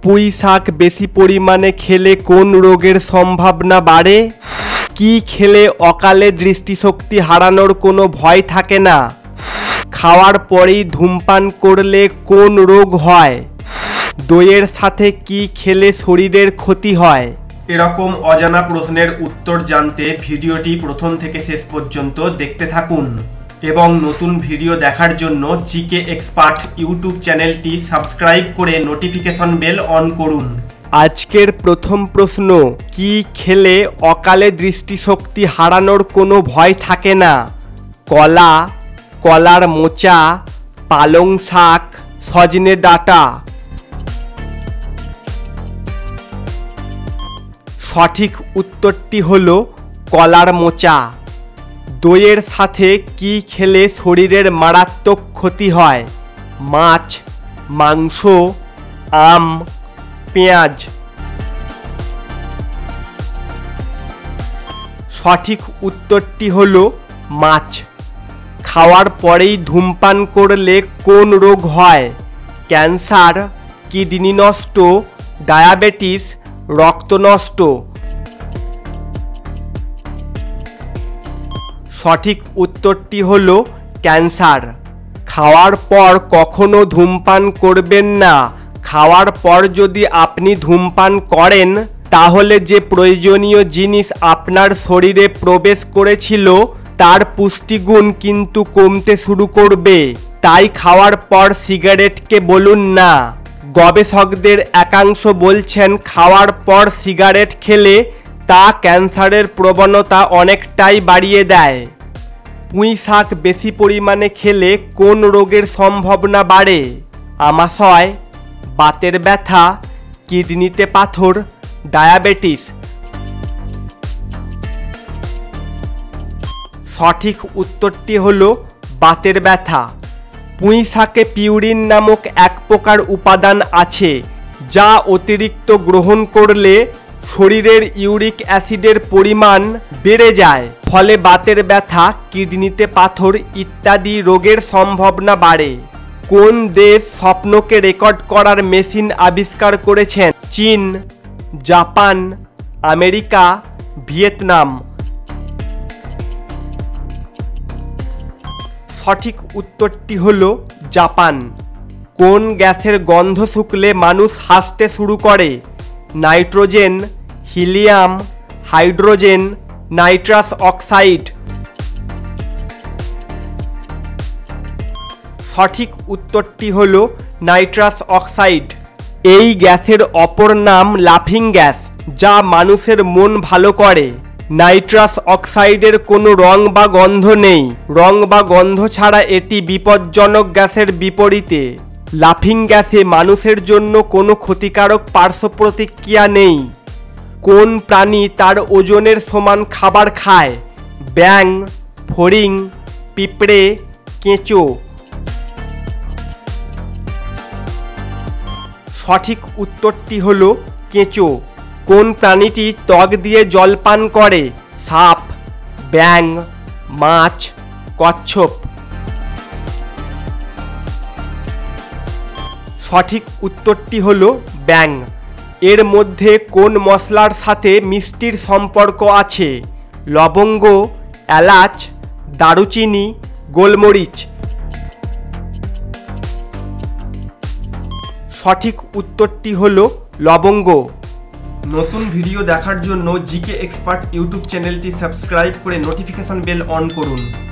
পুঁই শাক বেশি পরিমাণে খেলে কোন রোগের সম্ভাবনা বাড়ে? কি খেলে অকালে দৃষ্টিশক্তি হারানোর কোনো ভয় থাকে না? খাওয়ার পরেই ধূমপান করলে কোন রোগ হয়? দইয়ের সাথে কি খেলে শরীরের ক্ষতি হয়? এরকম অজানা প্রশ্নের উত্তর জানতে ভিডিওটি প্রথম থেকে শেষ পর্যন্ত দেখতে থাকুন এবং নতুন ভিডিও দেখার জন্য জিকে এক্সপার্ট ইউটিউব চ্যানেলটি সাবস্ক্রাইব করে নোটিফিকেশন বেল অন করুন। আজকের প্রথম প্রশ্ন, কি খেলে অকালে দৃষ্টিশক্তি হারানোর কোনো ভয় থাকে না? কলা, কলার মোচা, পালং শাক, সজনে ডাঁটা। সঠিক উত্তরটি হলো কলার মোচা। দইয়ের সাথে কি খেলে শরীরের মারাত্মক ক্ষতি হয়? মাছ, মাংস, আম, পেঁয়াজ। সঠিক উত্তরটি হলো মাছ। খাওয়ার পরেই ধূমপান করলে কোন রোগ হয়? ক্যান্সার, কিডনি নষ্ট, ডায়াবেটিস, রক্ত নষ্ট। সঠিক উত্তরটি হলো ক্যান্সার। খাওয়ার পর কখনো ধূমপান করবেন না। খাওয়ার পর যদি আপনি ধূমপান করেন তাহলে যে প্রয়োজনীয় জিনিস আপনার শরীরে প্রবেশ করেছিল তার পুষ্টিগুণ কিন্তু কমতে শুরু করবে। তাই খাওয়ার পর সিগারেটকে বলুন না। গবেষকদের একাংশ বলছেন খাওয়ার পর সিগারেট খেলে তা ক্যান্সারের প্রবণতা অনেকটাই বাড়িয়ে দেয়। পুঁই শাক বেশি পরিমাণে খেলে কোন রোগের সম্ভাবনা বাড়ে? আমাশয়, বাতের ব্যথা, কিডনিতে পাথর, ডায়াবেটিস। সঠিক উত্তরটি হলো বাতের ব্যথা। পুঁই শাকে পিউরিন নামক এক প্রকার উপাদান আছে যা অতিরিক্ত গ্রহণ করলে শরীরের ইউরিক অ্যাসিডের পরিমাণ বেড়ে যায়, ফলে বাতের ব্যথা, কিডনিতে পাথর ইত্যাদি রোগের সম্ভাবনা বাড়ে। কোন দেশ স্বপ্নকে রেকর্ড করার মেশিন আবিষ্কার করেছেন? চীন, জাপান, আমেরিকা, ভিয়েতনাম। সঠিক উত্তরটি হলো জাপান। কোন গ্যাসের গন্ধ শুকলে মানুষ হাসতে শুরু করে? Nitrogen, helium, hydrogen, nitrous oxide. সঠিক উত্তরটি হলো নাইট্রাস অক্সাইড। এই গ্যাসের অপর নাম লাফিং গ্যাস, যা মানুষের মন ভালো করে। নাইট্রাস অক্সাইডের কোনো রং বা গন্ধ নেই। রং বা গন্ধ ছাড়া এটি বিপজ্জনক গ্যাসের বিপরীতে। লাফিং গ্যাসে মানুষের জন্য কোনো ক্ষতিকারক পার্শ্ব প্রতিক্রিয়া নেই। কোন প্রাণী তার ওজনের সমান খাবার খায়? ব্যাঙ, ফড়িং, পিঁপড়ে, কেঁচো। সঠিক উত্তরটি হলো কেঁচো। কোন প্রাণীটি ত্বক দিয়ে জল পান করে? সাপ, ব্যাঙ, মাছ, কচ্ছপ। সঠিক উত্তরটি হলো ব্যাঙ। এর মধ্যে কোন মশলার সাথে মিষ্টির সম্পর্ক আছে? লবঙ্গ, এলাচ, দারুচিনি, গোলমরিচ। সঠিক উত্তরটি হলো লবঙ্গ। নতুন ভিডিও দেখার জন্য জিকে এক্সপার্ট ইউটিউব চ্যানেলটি সাবস্ক্রাইব করে নোটিফিকেশন বেল অন করুন।